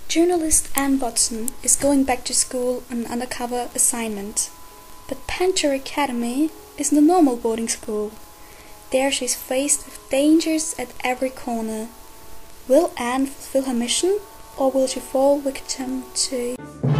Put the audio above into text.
Journalist Anne Watson is going back to school on an undercover assignment. But Panthera Academy isn't a normal boarding school. There she is faced with dangers at every corner. Will Anne fulfill her mission, or will she fall victim to